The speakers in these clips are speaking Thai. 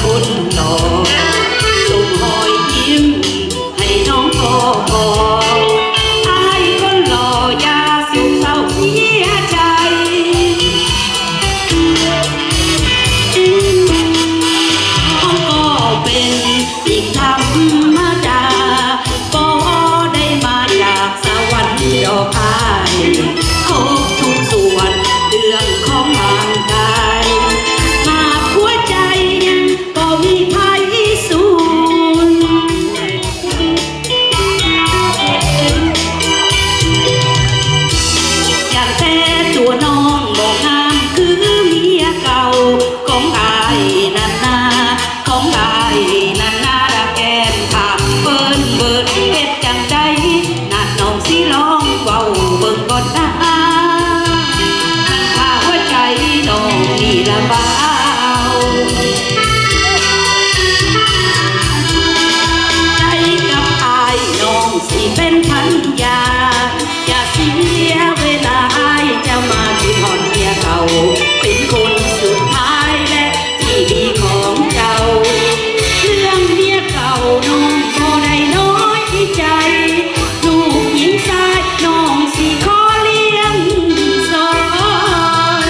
คนหล่อส่งรอยยิ้มให้น้องก็พออายคนหล่ออย่าสุขเศร้าเสียใจน้องก็เป็นอีกธรรมดาบ่ได้มาจากสวรรค์ดอกอายครบทุกส่วนเรื่องของร่างกายมาหัวใจบ่มีใครสูญอย่างแต่ตัวน้องบ่งามคือเมียเก่าของอายนั่นนาของอายนั่นนาละแก้มขามเบิ้นเฮ็ดจังใดนาดน้องสิร้องเว้าเบิ่งก่อนนะถ้าหัวใจน้องนี่ละบ่าวใจกับอายน้องสิเป็นพันยาอย่าเสียเวลาอายจะมาที่หอนเมียเก่าเป็นคนสุดท้ายและที่ดีของเจ้าเรื่องเมียเก่าน้องบ่ได้น้อยใจลูกหญิงชายน้องสิขอเลี้ยงซอย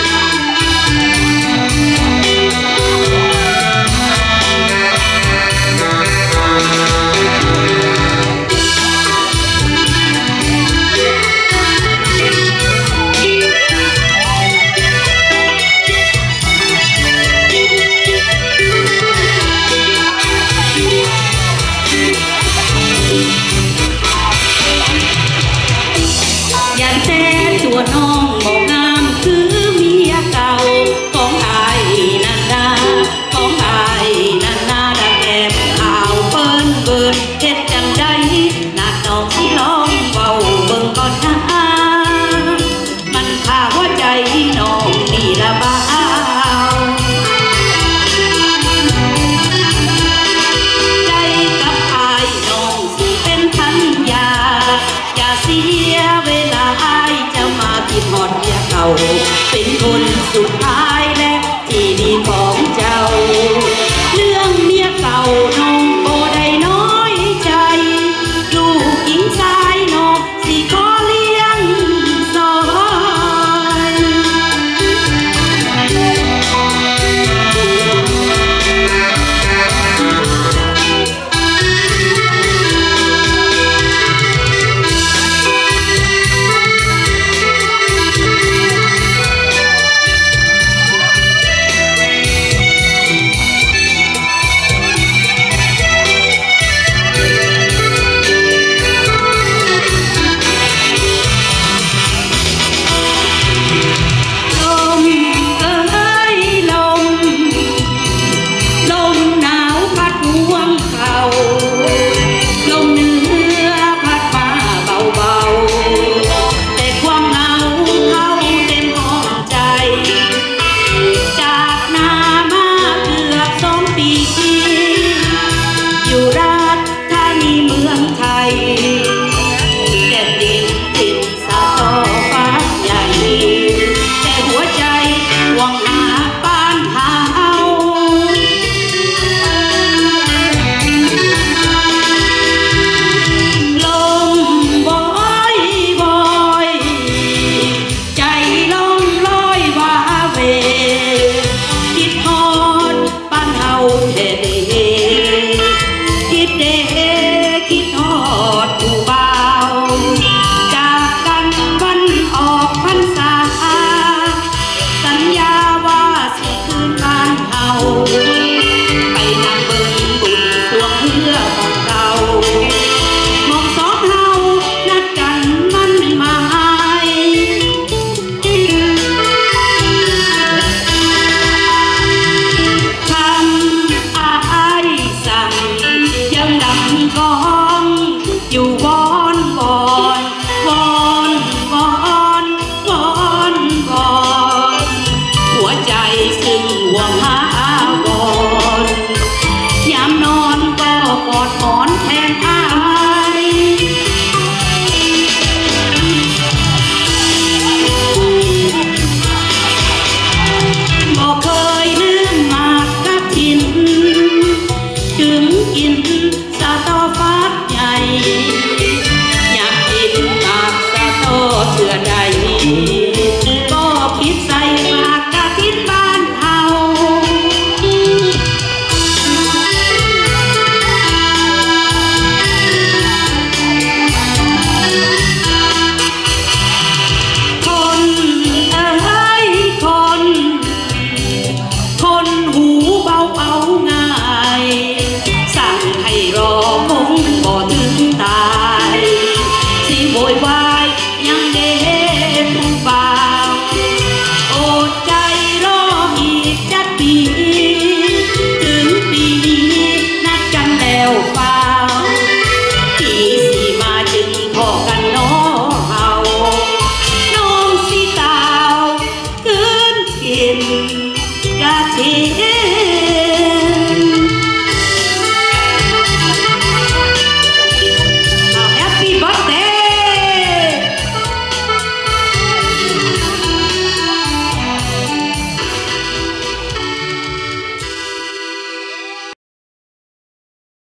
อย่าแต่ตัวน้องบ่งามคือเมียเก่าของอายนั่นนาของอายนั่นนาดังแก้มขาวเปิ้นเฮ็ดจังใดนาดน้องสิลองเว้าเบิ่งก่อนนะมันฆ่าหัวใจน้องนี่ละบ่าวใจกับอายน้องสิเป็นพันยาอย่าเสียเวลาอายจะมาที่หอดเมียเก่าเป็นคนสุดท้ายและที่ดีของเจ้าเรื่องเมียเก่าน้องบ่ได้น้อยใจลูกหญิงชายน้องสิขอเลี้ยงซอยนกะทิ